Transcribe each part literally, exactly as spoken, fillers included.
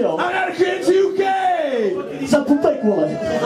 jo? Anarchist U K! Za pupek, vole.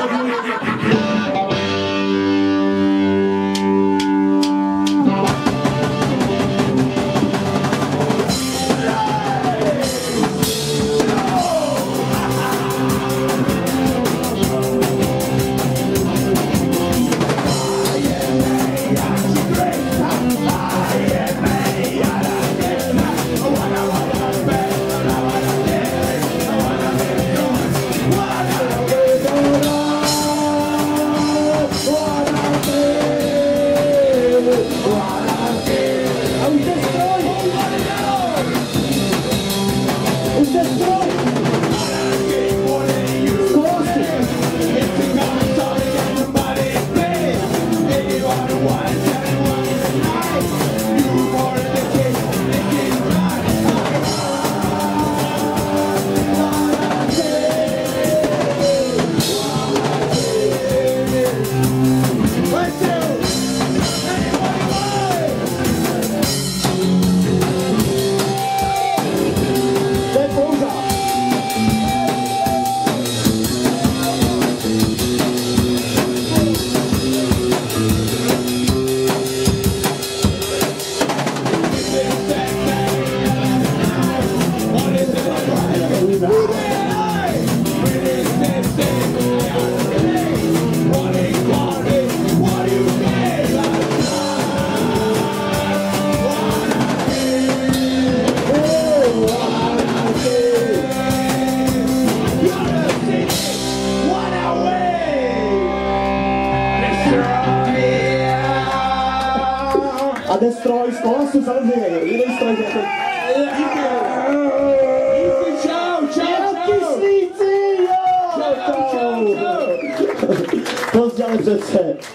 A jde stroj z kolasu, samozřejmě, jiný stroj, že to... Čau, čau, čau! Kyslíci, jo! Čau, čau, čau! Pozdě přece.